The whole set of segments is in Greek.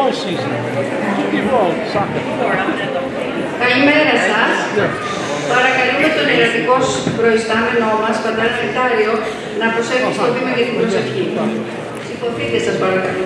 Καλημέρα σας. Παρακαλούμε τον ιερατικός προϊστάμενό μας, πατέρα Νεκτάριο, να προσέχει στο βήμα για την προσευχή. Σηκωθείτε σας παρακαλώ.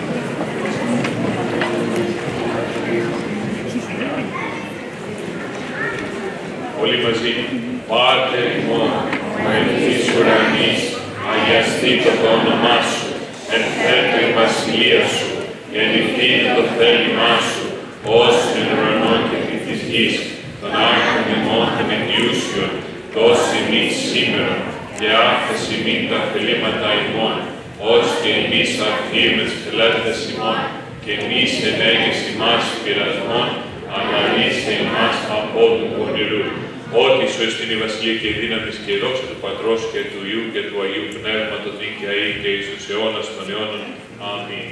Όλοι μαζί, Πάτερ ημών, εις ουρανής, αγιαστήτω το όνομά σου, ενθέτω η βασιλεία σου, γεννηθείτε το θέλημά σου, ως εν ουρανών και επί της γης, των άρχων ημών των εγγυούσιων, δώσει εμείς σήμερα, και άφεση μην τα θελήματα ημών, ως και εμείς αφήνουμε τις θελάτες ημών, και εμείς ενέγες ημάς πειρασμών, αλλά είσαι ημάς από του πονηρού. Ότι σου εστίν η βασιλεία και η δύναμη και η δόξα του Πατρός και του Υιού και του Αγίου Πνεύματος νίκαια ή και εις τους αιώνας των αιώνων. Αμήν.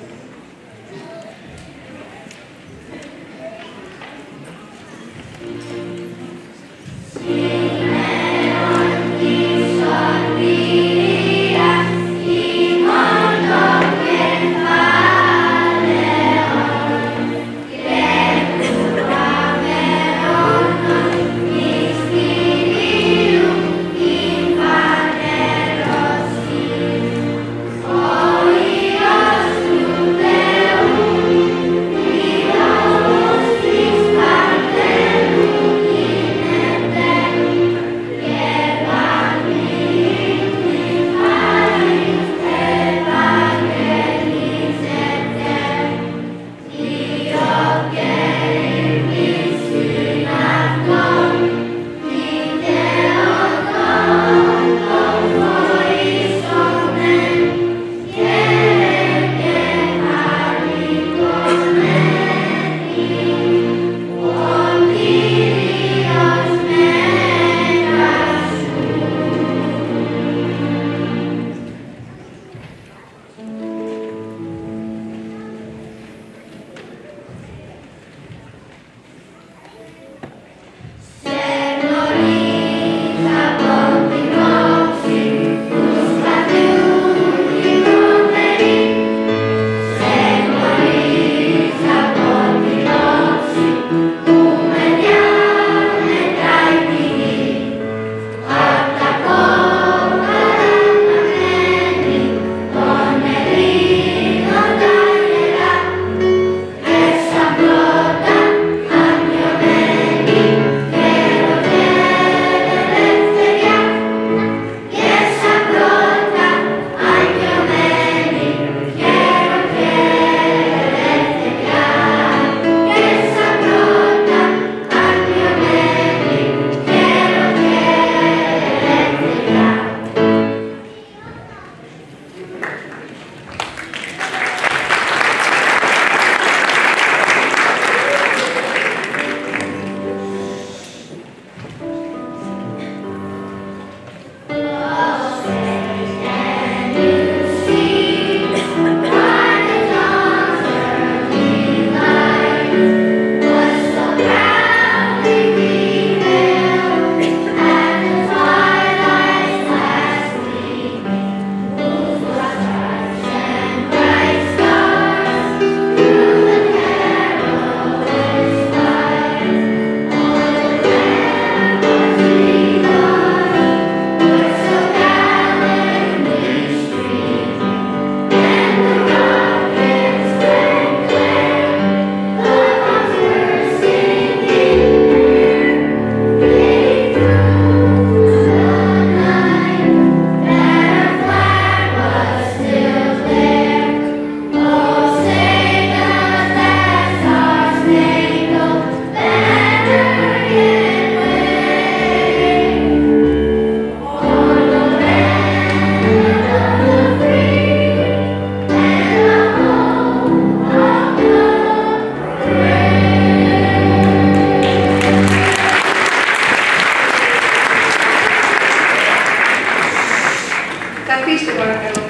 Καθίστε παρακαλώ.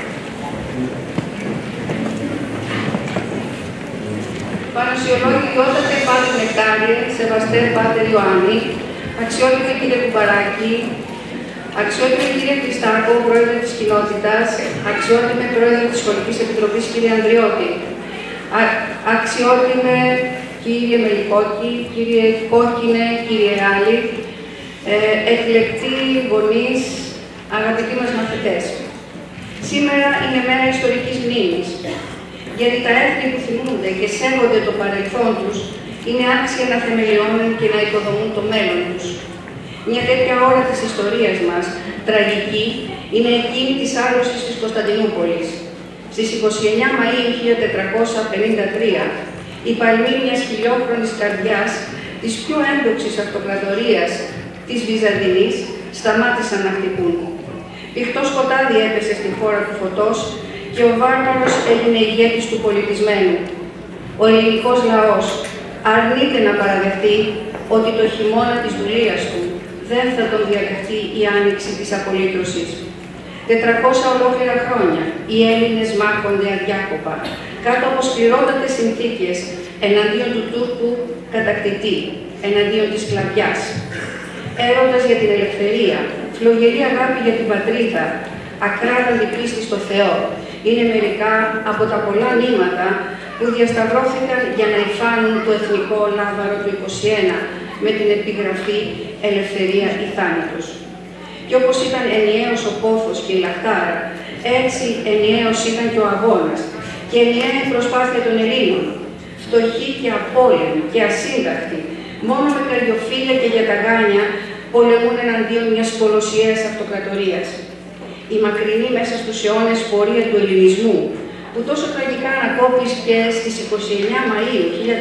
Πανασιολόγιότατε Πάτερ Νεκτάριε, σεβαστέ Πάτερ Ιωάννη, αξιότιμη κύριε Κουμπαράκη, αξιότιμη κύριε Χριστάκο, πρόεδρε της κοινότητας, αξιότιμη πρόεδρε της Σχολικής Επιτροπής κύριε Ανδριώτη, Αξιότιμε κύριε Μελικόκη, κύριε Κόκκινε, κύριε Άλλη, εκλεκτοί γονείς, αγαπητοί μας μαθητές. Σήμερα είναι μέρα ιστορικής μνήμης, γιατί τα έθνη που θυμούνται και σέβονται το παρελθόν τους είναι άξια να θεμελιώνουν και να οικοδομούν το μέλλον τους. Μια τέτοια ώρα της ιστορίας μας, τραγική, είναι εκείνη της άλωσης της Κωνσταντινούπολης. Στις 29 Μαΐου 1453, η παλμή μιας χιλιόχρονης καρδιάς της πιο έντοξης αυτοκρατορίας της Βυζαντινής σταμάτησαν να χτυπούν. Πηχτό σκοτάδι έπεσε στη χώρα του φωτός και ο βάρβαρος έγινε ηγέτης του πολιτισμένου. Ο ελληνικός λαός αρνείται να παραδεχτεί ότι το χειμώνα της δουλείας του δεν θα τον διαδεχτεί η άνοιξη της απολύτρωσης. 400 ολόκληρα χρόνια οι Έλληνες μάχονται αδιάκοπα, κάτω από σκληρότατες συνθήκες, εναντίον του Τούρκου κατακτητή, εναντίον της σκλαβιάς. Έρωτας για την ελευθερία, φλογερή αγάπη για την πατρίδα, ακράδαντη πίστη στο Θεό, είναι μερικά από τα πολλά νήματα που διασταυρώθηκαν για να υφάνουν το εθνικό λάβαρο του 21 με την επιγραφή «Ελευθερία ή θάνατος». Και όπως ήταν ενιαίος ο πόθος και η λαχτάρα, έτσι ενιαίος ήταν και ο αγώνας και ενιαία η προσπάθεια των Ελλήνων, φτωχοί και απόλεμοι και ασύντακτοι, μόνο με καρδιοφύλλα και γιαταγάνια πολεμούν εναντίον μιας κολοσιαίας αυτοκρατορίας. Η μακρινή μέσα στους αιώνες πορεία του ελληνισμού, που τόσο τραγικά ανακόπηκε στις 29 Μαΐου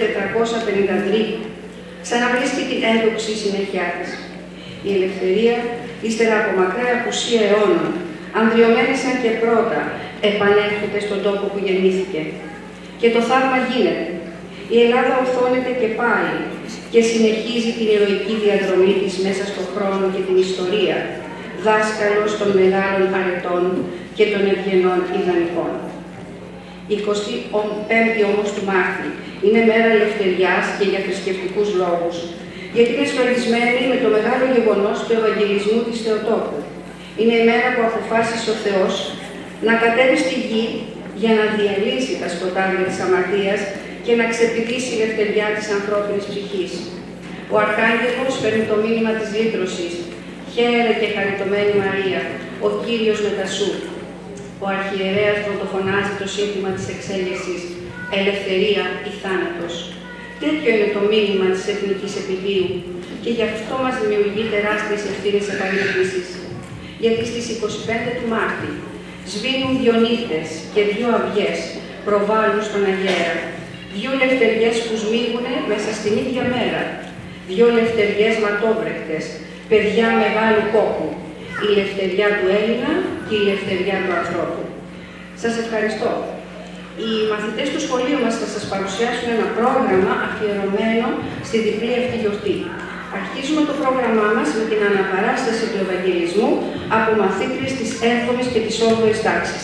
1453, ξαναβρίσκει την έντοξη συνέχεια της. Η ελευθερία, ύστερα από μακρά απουσία αιώνων, ανδριωμένησαν και πρώτα, επανέρχεται στον τόπο που γεννήθηκε. Και το θαύμα γίνεται. Η Ελλάδα ορθώνεται και πάλι και συνεχίζει την ηρωική διαδρομή της μέσα στον χρόνο και την ιστορία, δάσκαλος των μεγάλων αρετών και των ευγενών ιδανικών. Η 25η όμως του Μάρτη είναι μέρα ελευθεριάς και για θρησκευτικούς λόγους, γιατί είναι σφραγισμένη με το μεγάλο γεγονός του Ευαγγελισμού της Θεοτόκου. Είναι η μέρα που αποφάσισε ο Θεός να κατέβει στη γη για να διαλύσει τα σκοτάδια της αμαρτίας και να ξεπηδήσει η ελευθεριά της ανθρώπινης ψυχής. Ο Αρχάγγελος φέρνει το μήνυμα της λύτρωσης. Χαίρε και χαριτωμένη Μαρία, ο Κύριος μετά σου. Ο Αρχιερέας πρωτοφωνάζει το σύνθημα της εξέλιξης «Ελευθερία ή θάνατος». Τέτοιο είναι το μήνυμα της εθνικής επιδίου και γι' αυτό μας δημιουργεί τεράστιες ευθύνες επαγρύπνησης. Γιατί στις 25 του Μάρτη σβήνουν δύο νύχτες και δύο αυγές προβάλλουν στον αγέρα. Δύο λευτεριές που σμίγουνε μέσα στην ίδια μέρα. Δύο λευτεριές ματόβρεχτες, παιδιά μεγάλου κόπου. Η λευτεριά του Έλληνα και η λευτεριά του ανθρώπου. Σας ευχαριστώ. Οι μαθητές του σχολείου μας θα σας παρουσιάσουν ένα πρόγραμμα αφιερωμένο στη διπλή αυτή γιορτή. Αρχίζουμε το πρόγραμμά μας με την αναπαράσταση του Ευαγγελισμού από μαθήτριες της 7ης και της 8ης τάξης.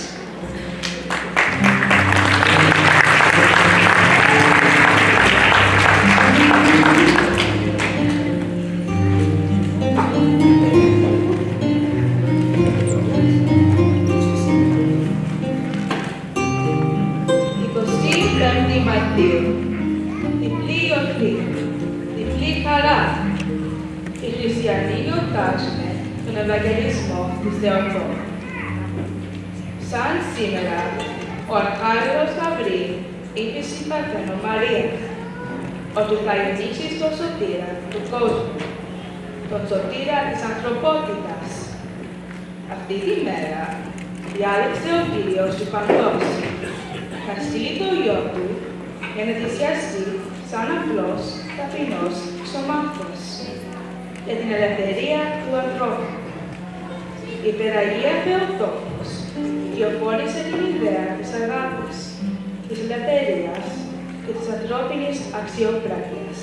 Διπλή γιορτή, διπλή χαρά. Οι χριστιανοί γιορτάζουν τον Ευαγγελισμό της Θεοτόκου. Σαν σήμερα, ο Αρχάγγελος Γαβρίλ είπε στην Παρθένο Μαρία ότι θα γεννήσει τον σωτήρα του κόσμου, τον σωτήρα της ανθρωπότητας. Αυτή τη μέρα διάλεξε ο Κύριος του Παντός να στείλει το γιο του για να θυσιαστεί σαν απλός, ταπεινός ξωμάχος για την ελευθερία του ανθρώπου. Η Υπεραγία Θεοτόκος κυοφόρησε την ιδέα της αγάπης, της ελευθερίας και της ανθρώπινης αξιοπρέπειας.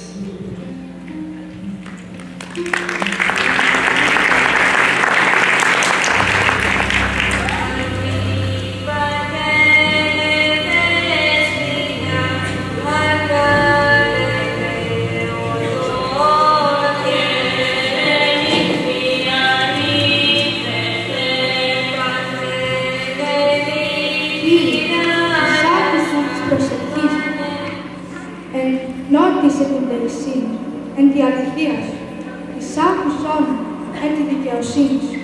Άκουσαν της προσευχής μου. νότισε την περισσύνη, εν τη αληθεία σου, εις άκουσόν εν τη δικαιοσύνη σου.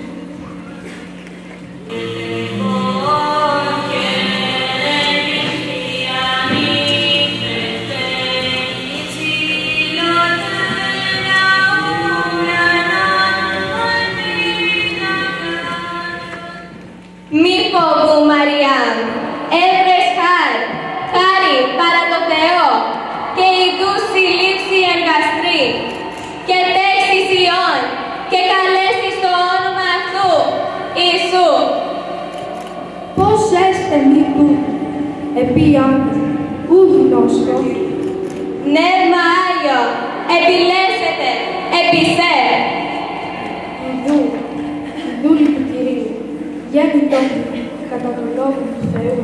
Μη φοβού, Μαριάμ, έβρες χάρη παρά το Θεό, και ηδού συλλήψη εγκαστρή, και τέξεις Υιόν, και καλέσεις το όνομα αυτού, Ιησού. Πώς έστε μη του, επίαν, ου γνώστο. Πνεύμα Άγιο, επιλέσετε, επισέ. Ιδού του Κυρίου, γέννητο κατά το λόγο του Θεού.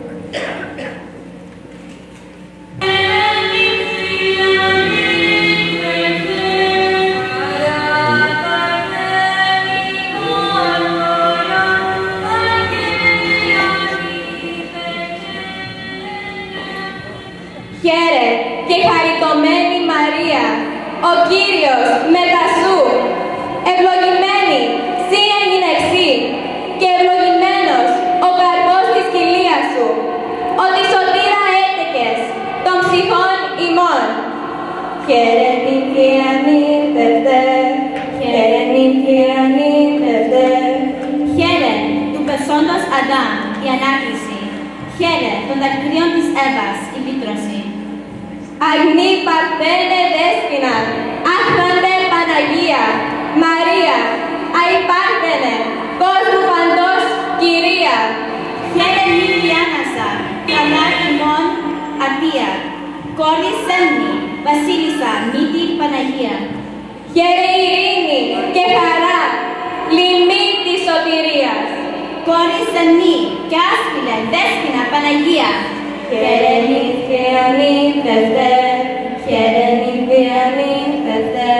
Χαίρε και χαριτωμένη Μαρία, ο Κύριος μετά σου, ευλογημένη σύ εν γυναιξή, και ευλογημένος ο καρπός της κοιλίας σου, ότι σωτήρα έτεκες των ψυχών ημών. Χαίρε νύχη ανήθευτε, χαίρε νύχη ανήθευτε. Χαίρε του πεσόντος Αδάμ η ανάκληση, χαίρε των δακρύων της Εύας η βήτρωση. Αγνή Παρθένε Δέσποινα, άχραντε Παναγία, Μαρία, αϊπάρθενε, κόσμου παντός Κυρία. Χαίρε νύχη Άνασα, καλά ημών Ατία, κόρη Σέμνη, βασίλισσα μύτη Παναγία. Χαίρε ειρήνη και χαρά, λοιμή της σωτηρίας. Κόρη Σεμνή και άσπηλε δέσποινα Παναγία. Χαίρε νύχη ανήθευτε, χαίρε νύχη ανήθευτε.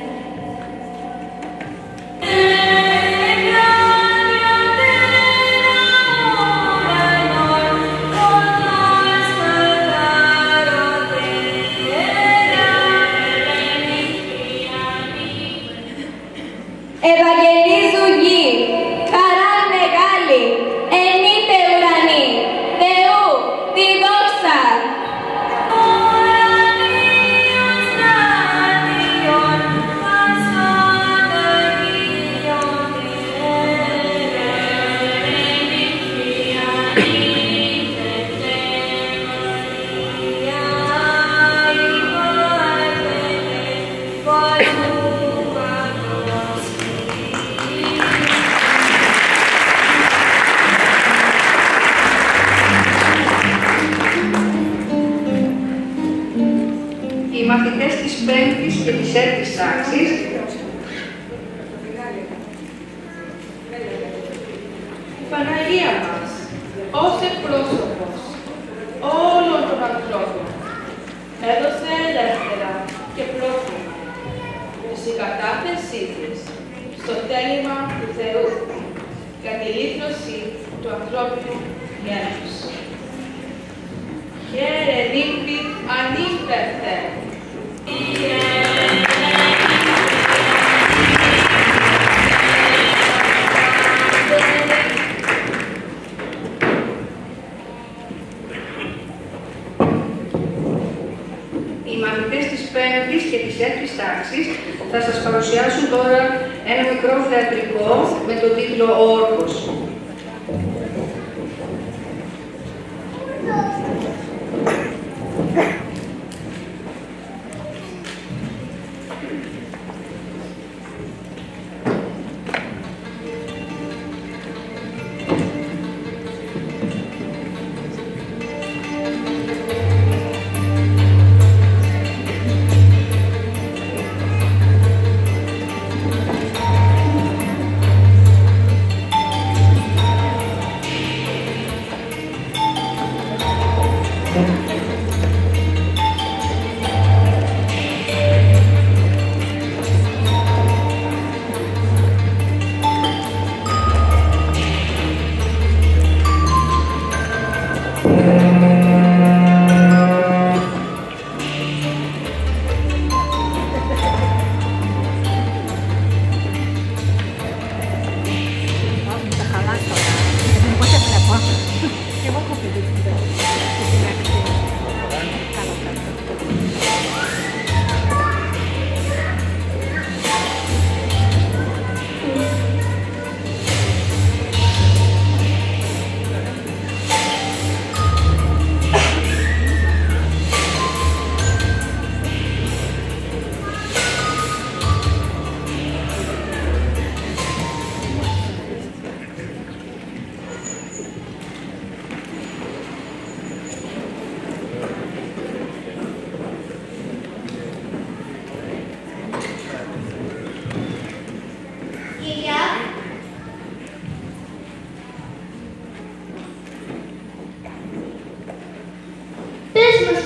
Ευαγγελίζου γη, χαρά μεγάλη, ενείτε ουρανή, Θεού τη δόξα. Οι μαθητές της 5ης και της 6ης τάξης Η Παναγία μας, ως εκπρόσωπος όλων των ανθρώπων, έδωσε ελεύθερα και πρόχειρα τη συγκατάθεσή της στο θέλημα του Θεού για τη λύθωση του ανθρώπινου γένους. Χαίρε νύχη ανήθευτε. Οι μαθητές της 5ης και της 6ης τάξης θα σας παρουσιάσουν τώρα ένα μικρό θεατρικό με τον τίτλο «Ο Όρκος».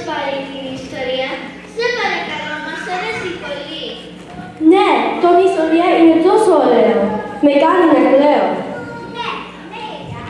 πάλι την ιστορία. Σε παρακαλώ, μας αρέσει πολύ. Ναι, το ιστορία είναι τόσο ωραίο. Με κάνει να κλαίω. Ναι, βέβαια.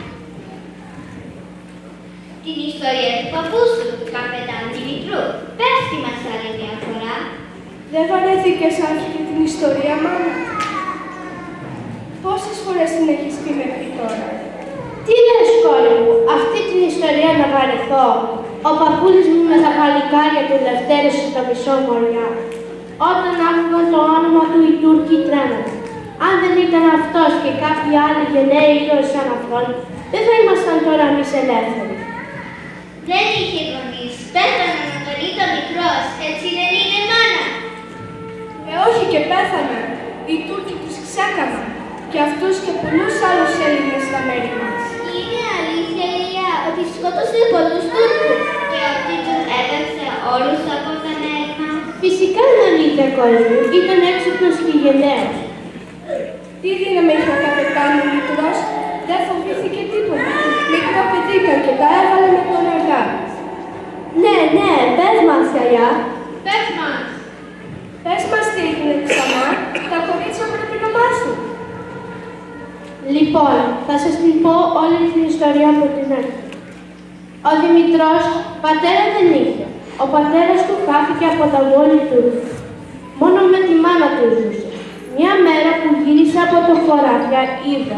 Την ιστορία του παππού σου, του καπετάν Δημητρού. Πες τη μας άλλη μια φορά. Δεν βαρέθηκες άρχιε την ιστορία, μάνα? Πόσες φορές την έχεις πει μέχρι τώρα? Τι λες, κόρη μου, αυτή την ιστορία να βαρεθώ? Ο παππούλης μου με τα παλικάρια του Λευτέρωσε στο μισό μωριά. Όταν άκουγαν το όνομα του οι Τούρκοι τρέμανε. Αν δεν ήταν αυτός και κάποιοι άλλοι γενναίοι ήρωες σαν αυτόν, δεν θα ήμασταν τώρα εμείς ελεύθεροι. Δεν είχε γονείς. Πέθανε να τον ήταν μικρός. Έτσι δεν είναι, μάνα? Όχι και πέθανε. Οι Τούρκοι τους ξέκαναν. Και αυτούς και πολλούς άλλους Έλληνες στα μέρη μας. Είναι αλήθεια, Ηλιά, ότι σκότωσε πολλούς Τούρκους και ότι τους έδωσε όλους από τα μέρη μας? Φυσικά δεν ήταν, κόρη μου, ήταν έξυπνος και γενναίος. Τι δύναμη είχε ο καπετάν Δημητρός? Δεν φοβήθηκε τίποτα. Μικρό παιδί ήταν και τα έβαλε με τον αργά. Ναι, ναι, πες μας, γιαγιά. Πες μας. Πες μας τι έγινε ξανά. Τα κορίτσια πρέπει να μάθουν. Λοιπόν, θα σας την πω όλη την ιστορία από την αρχή. Ο Δημητρός πατέρα δεν είχε. Ο πατέρας του χάθηκε από τα γόνια του. Μόνο με τη μάνα του ζούσε. Μια μέρα που γύρισε από το χωράφια είδε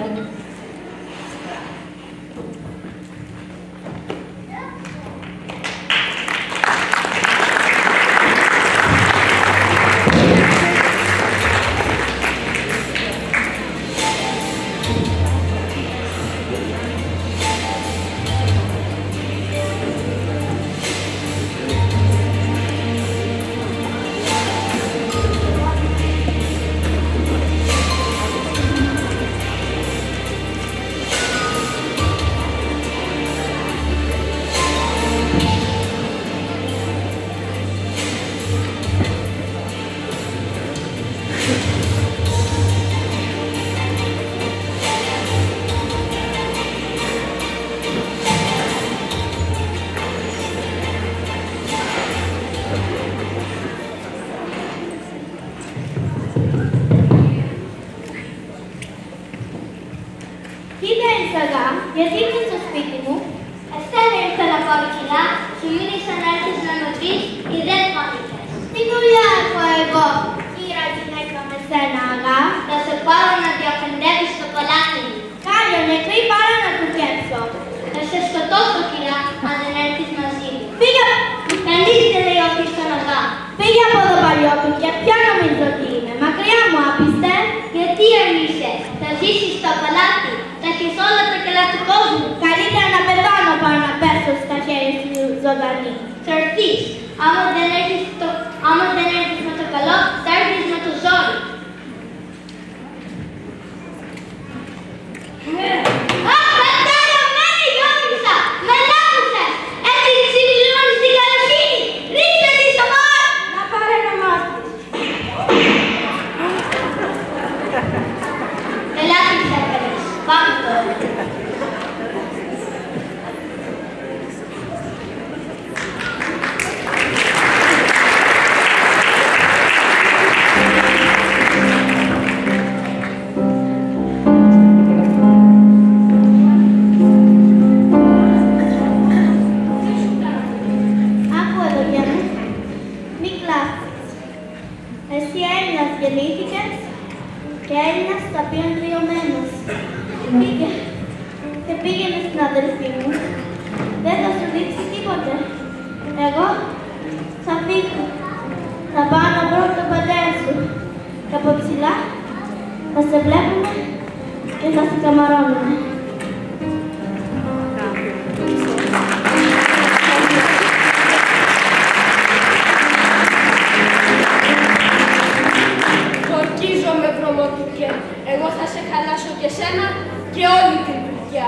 Γιατί ήρθες στο σπίτι μου? Εσένα ήρθα να πάρω κιλά, σου μίλησα να έρθεις να με πεις ή δεν φάνηκες. Τι δουλειά έχω εγώ, κύρα γυναίκα με σένα, αγά? Θα σε πάρω να διαφεντεύεις στο παλάτι μου. Κάλιο νεκρή πάρω να του κέψω. Θα σε σκοτώσω, κιλά, αν δεν έρθεις μαζί μου. Φύγε! Κανείς δεν λέει όχι στον αγά. Φύγε από εδώ, παλιόπικε, ποια νομίζω ότι είμαι? Μακριά μου άπιστε. Γιατί αρνείσαι? Θα ζήσεις στο παλάτι. Θα έχεις όλα τα καλά του κόσμου. Καλύτερα να πεθάνω παρά να πέσω στα χέρια σου ζωντανή. Θα έρθεις. Άμα δεν έρθεις με το καλό, θα έρθεις με το ζόρι. Αχ, πατέρα, μένει γιόμισα! Με λάμψες! Έτσι συμπληρώνεις την καλοσύνη! Ρίξε τη στο μόρ! να πάρε να μάθεις. Ελάχιστες έκανες. Πάμε τώρα. Άκου εδώ για μου. Μη κλάψεις. Εσύ Έλληνας γεννήθηκες και Έλληνας θα πει αγριωμένος. Πήγαινε στην αδελφή μου. Δεν θα σου δείξει τίποτε. Εγώ θα φύγω. Θα πάω να βρω τον πατέρα σου. Και από ψηλά θα σε βλέπουμε και θα σε καμαρώνουμε. Ορκίζομαι, βρωμοτουρκέ. Εγώ θα σε χαλάσω και σένα και όλη την Τουρκία.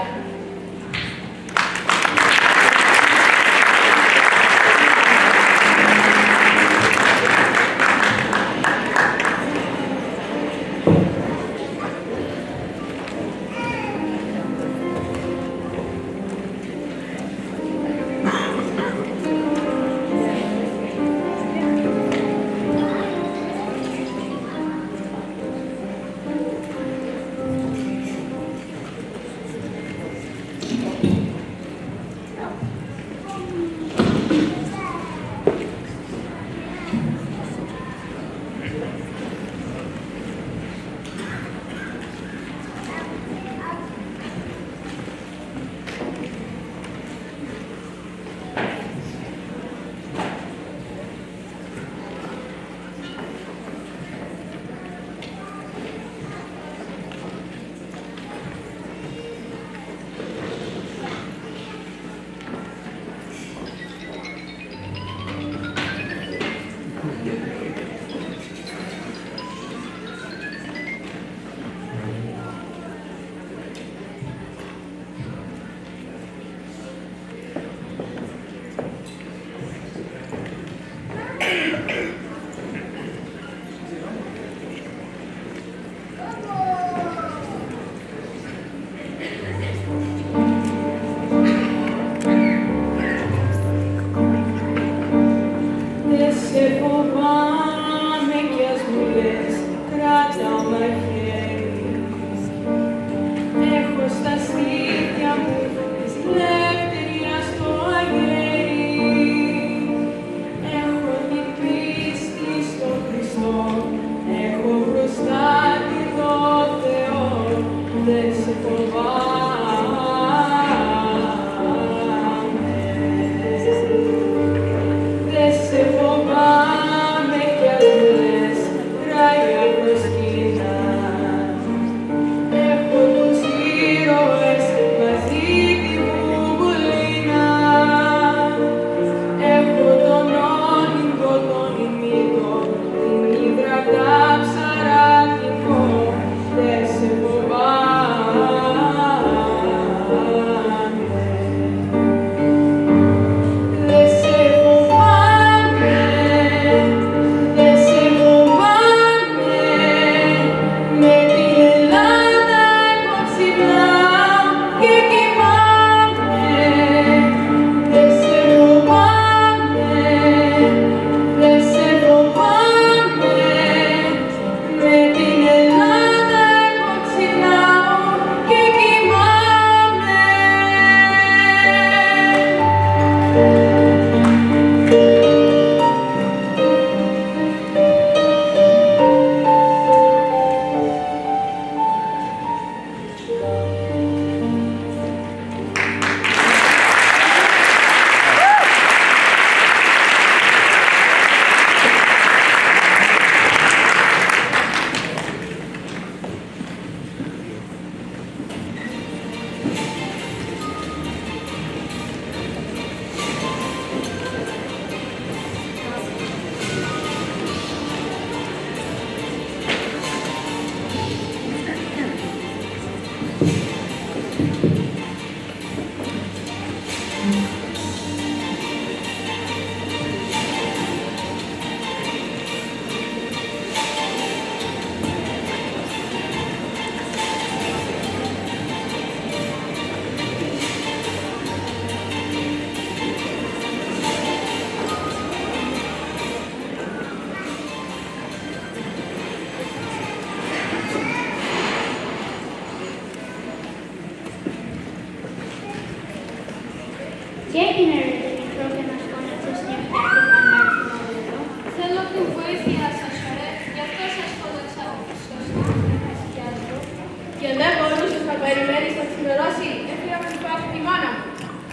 Τι έγινε ρε το μικρό και μας φώναξες νύχτα και πάνω εδώ. Θέλω την βοήθεια σας, ωραία. Γι' αυτό σας φώναξα στο ψυχιάτρο. Και δεν μπορούσες να περιμένεις να ξημερώσει. Έφυγα με την τη μάνα μου.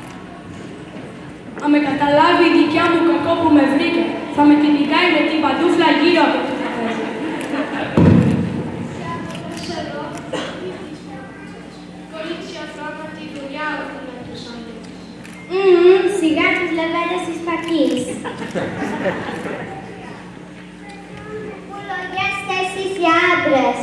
Αν με καταλάβει η δικιά μου κακό που με βρήκε, θα με κυνηγάει με την παντούφλα γύρω από το τραπέζι. Κορίτσια πράγματι δουλειά έχουν τους άντρες. Σιγά τις λεβέντες της φακής. Πού λογιάστε εσείς οι άντρες.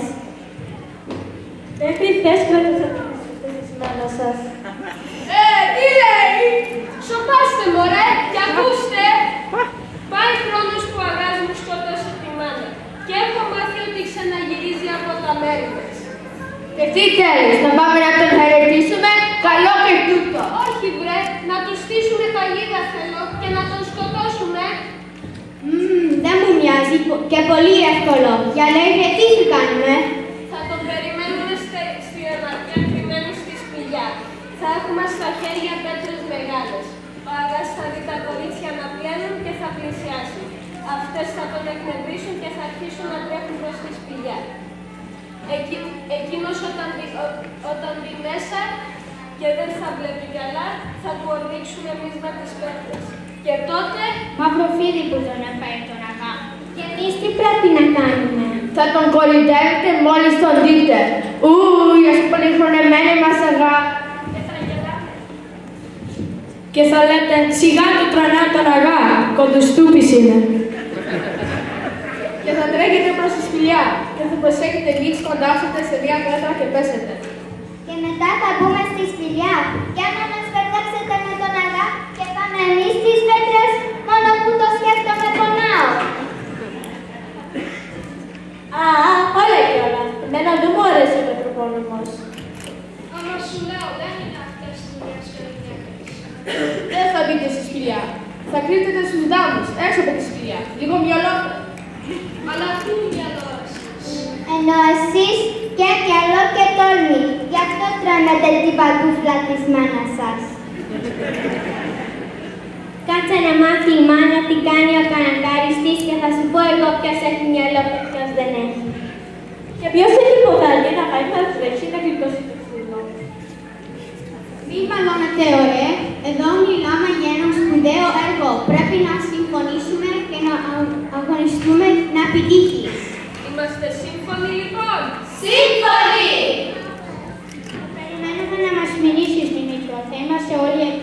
Μέχρι χθες κρατήσατε τη σημαίνα σας. Τι λέει! Σοπάστε μωρέ και ακούστε! Πάει χρόνος που ο αγάς μου σκότωσε τη μάνα και έχω μάθει ότι ξαναγυρίζει από τα μέρη της. Και τι θέλεις, να πάμε να τον χαιρετήσουμε, καλό και τούτο. Όχι βρε, να του στήσουμε παγίδα θέλω και να τον σκοτώσουμε. Δεν μου μοιάζει και πολύ εύκολο. Για λέγε τι σου κάνουμε. Θα τον περιμένουμε στην αμαρτία κρυμμένου στη σπηλιά. Θα έχουμε στα χέρια πέτρες μεγάλες. Ο αγάς θα δει τα κορίτσια να πλένουν και θα πλησιάσει. Αυτές θα τον εκνευρίσουν και θα αρχίσουν να τρέχουν προς τη σπηλιά. Εκείνος όταν μπει μέσα και δεν θα βλέπει καλά, θα του ορμήξουμε εμείς με τις πέτρες. Και τότε... Μαυροφίδι που τον έφαγε τον αγά. Και εμείς τι πρέπει να κάνουμε. Θα τον κορυδεύετε μόλις τον δείτε. Η ασπολιχρονεμένη μας αγά. Και θα λέτε, σιγά του τρανά τον αγά, κοντοστούπης είναι. Και θα τρέχετε προς τη σπηλιά και θα προσέχετε λίγους κοντάψετε σε μία πέτρα και πέσετε. Και μετά θα μπούμε στη σπηλιά. Και άμα μας μπερδέψετε με τον αγά και πάμε εμείς στις πέτρες, μόνο που το σκέφτομαι πονάω. στείλετε στους δάμους, έξω από τη σπηλιά. Λίγο μυαλό. Αλλά τι μυαλό εσείς. Ενώ εσείς και μυαλό και τόλμη. Γι' αυτό τρώνετε την παντούφλα της μάνας σας. Κάτσε να μάθει η μάνα τι κάνει ο καναγκάρης της και θα σου πω εγώ ποιος έχει μυαλό και ποιος δεν έχει. Και ποιος έχει ποδάρια να πάει να τρέξει να γλιτώσει το φρύδο. Μη μαλώνετε ωραία. Εδώ μιλάμε για ένα σπουδαίο έργο. Πρέπει να συμφωνήσουμε και να αγωνιστούμε να επιτύχει. Είμαστε σύμφωνοι λοιπόν. Σύμφωνοι! Περιμένουμε να μας μιλήσεις, Δημήτρο. Θα είμαστε όλοι εκεί.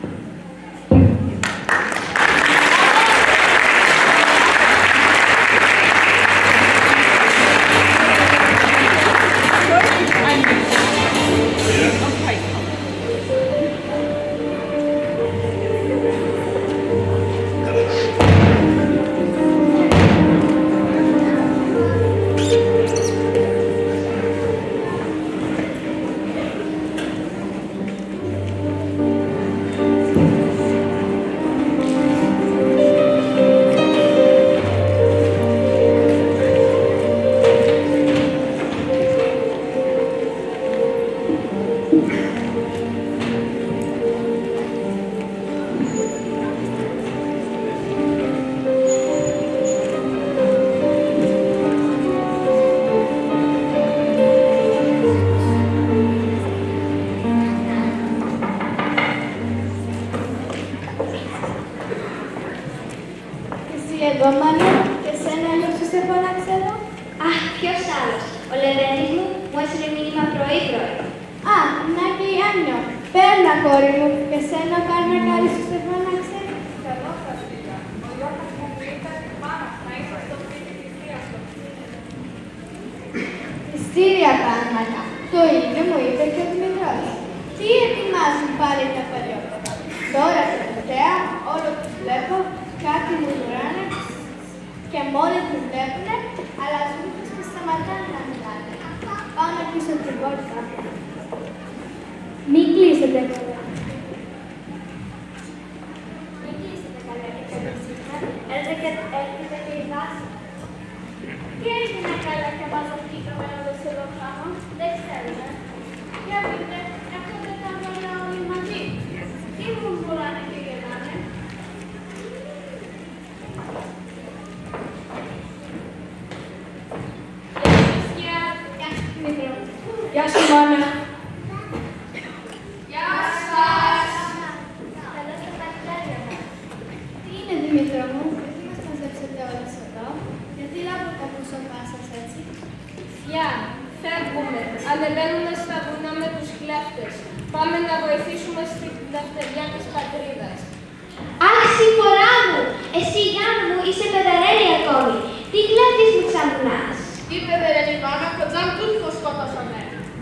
Εγώ, Μάνο, και εσένα αλλιώς σε φώναξε εδώ. Αχ, ποιος άλλος. Ο Λεβέντης μου έστειλε μήνυμα πρωί-πρωί. Α, να και η Άννιο. Παίρνα, κόρη μου, και εσένα ο Καρνακάρης σου σε φώναξε. Καλώς σας πήγα. Ο Γιώργος μου είπε πάνω να είσαι στο σπίτι της θείας του. Μυστήρια πράγματα. Το ίδιο μου είπε και ο Δημητρός. Τι ετοιμάζουν πάλι τα παλιότερα. Τώρα τελευταία όλο τους βλέπω, κάτι μου ζουράνε και μόλις τους βλέπουνε, αλλάζουν τους και σταματάνε να μιλάνε. Πάμε πίσω από την πόρτα. Μην κλείσετε καλά. Μην κλείσετε καλά και κατευθύντα. Έρχεται και η βάση. Τι έγινε καλά και μαζευτήκαμε εδώ σε εδώ πάνω. Δεν ξέρουμε. Για πείτε, έρχονται τα μόνα όλοι μαζί. Τι μου βουράνε και γελάνε. Γεια σου, Μάνα. Γεια σας. Καλώς τα παχτάρια μας. Τι είναι, Δημήτρο μου, γιατί μας μαζέψετε όλες εδώ, γιατί λάβω τα πρόσωπά σας έτσι. Γεια, φεύγουμε. Ανεβαίνουμε στα βουνά με τους κλέφτες. Πάμε να βοηθήσουμε στη δευτεριά της πατρίδας. Αχ, συμφορά μου! Εσύ, Γιάννη μου, είσαι παιδερέλη ακόμη. Τι κλέφτης μου ξαμουνάς. Τι παιδερέλη, Μάνα, το τζαμ τούρκο σκότωσαμε.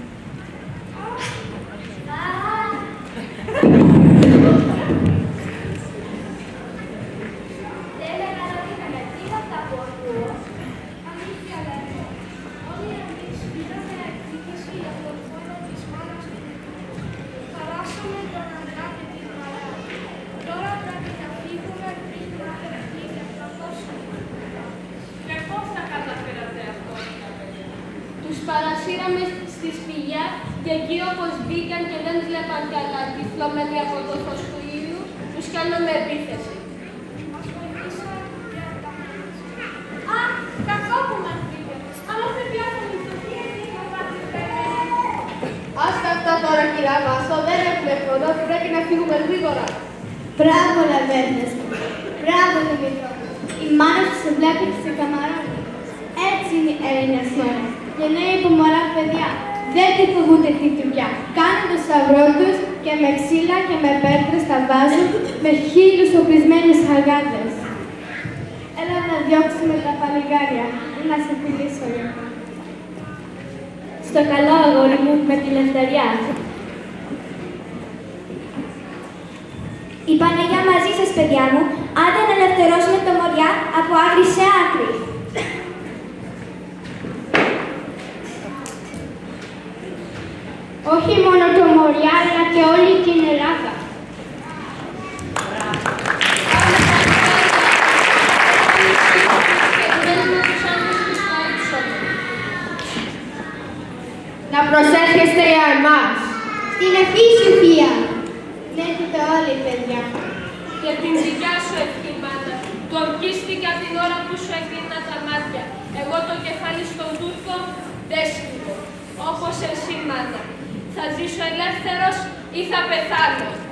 Δεν καταλαβαίνουμε τι είναι αυτά που ακούω. Αλήθεια λέμε. Όλοι εμείς πήραμε εκδίκηση για τον φόνο της μάνας του. Χαράσαμε τον αντρά και την μαλά. Τώρα πρέπει να φύγουμε πριν να φερθεί και να δώσουμε. Και πώς θα καταφέρατε αυτό, παιδιά. Τους παρασύραμε στη σπηλιά και εκεί όπως μπήκαν και δεν βλέπαν καλά τυφλωμένοι από το φως του ήλιου, τους κάναμε επίθεση. Μας βοηθήσαν και τα μάτια. Α, κακό που μας βρήκε. Αλλά δεν πιάσαμε το τι έγινε ο πατριμένος. Άστα αυτά τώρα, κυρά Βάσο, δεν έχουμε χρόνο, πρέπει να φύγουμε γρήγορα. Μπράβο, Λαβέντες μου. Μπράβο, Δημήτρο. Η μάνα σου σε βλέπει και σε καμαρώνει. Έτσι είναι οι Έλληνες μόνες. Γενναίοι από μωρά παιδιά. Δεν τη φοβούνται τη δουλειά. Κάνουν το σταυρό τους και με ξύλα και με πέτρες τα βάζουν με 1000 οπλισμένες αγάτες. Έλα να διώξουμε τα παλιγάρια. Να σε φιλήσω λίγο. Στο καλό, αγόρι μου, με τη λευτεριά. Η Παναγιά μαζί σας, παιδιά μου, άντε να ελευθερώσουμε το Μοριά από άκρη σε άκρη. Όχι μόνο το Μοριά, αλλά και όλη την Ελλάδα. εμάς. Στην ευχή σου, θεία. Έρχεται όλοι, παιδιά. Για την δικιά σου ευχή, μάνα. Του ορκίστηκε από την ώρα που σου έκλεινα τα μάτια. Εγώ το κεφάλι στον Τούρκο δεν σκύβω. Όπως εσύ, μάνα. Θα ζήσω ελεύθερος ή θα πεθάνω.